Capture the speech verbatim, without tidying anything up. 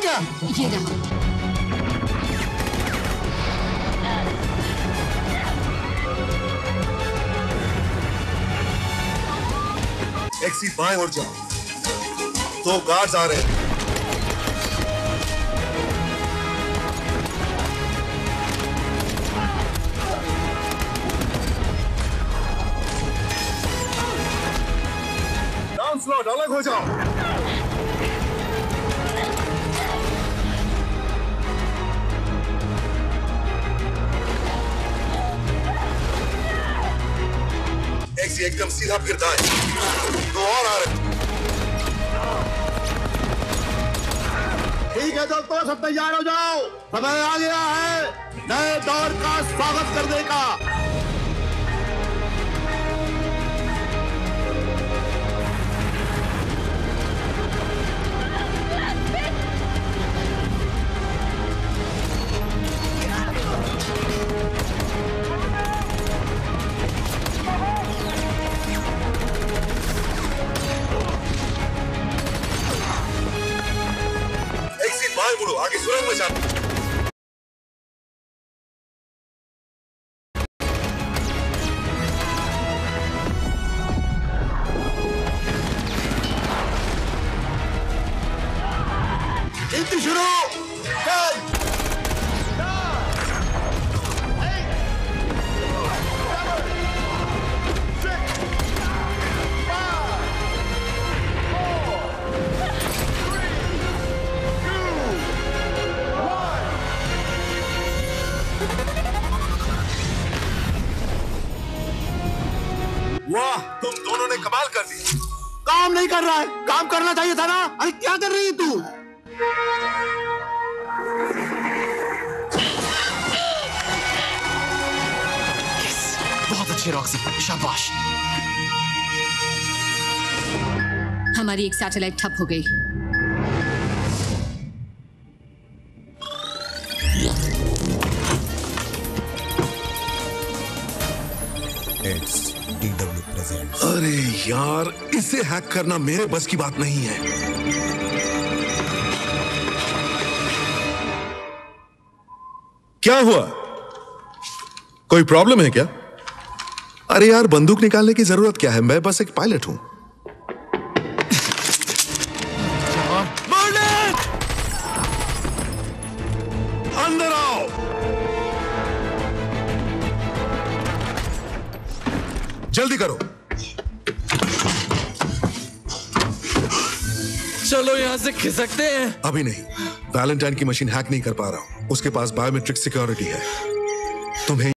गया? ये रहा। एक्सी बाएं और जाओ, दो गार्ड्स आ रहे हैं। डाउन स्लॉट, अलग हो जाओ। एक्सी एकदम सीधा फिर दाएं, दो और आ रहे हैं। ठीक है दोस्तों, सब तैयार हो जाओ, समय आ गया है नए दौर का स्वागत करने का। मुड़ो, आगे सुरंग में जाओ। गिनती शुरू। वाह, तुम दोनों ने कमाल कर दिया। काम नहीं कर रहा है, काम करना चाहिए था ना। अरे क्या कर रही है तू? yes, बहुत अच्छे रॉक्सी, शाबाश। हमारी एक सैटेलाइट ठप हो गई। अरे यार, इसे हैक करना मेरे बस की बात नहीं है। क्या हुआ? कोई प्रॉब्लम है क्या? अरे यार, बंदूक निकालने की जरूरत क्या है? मैं बस एक पायलट हूं। अंदर आओ। जल्दी करो। चलो यहाँ से खिसकते हैं। अभी नहीं, वैलेंटाइन की मशीन हैक नहीं कर पा रहा हूं। उसके पास बायोमेट्रिक सिक्योरिटी है। तुम्हें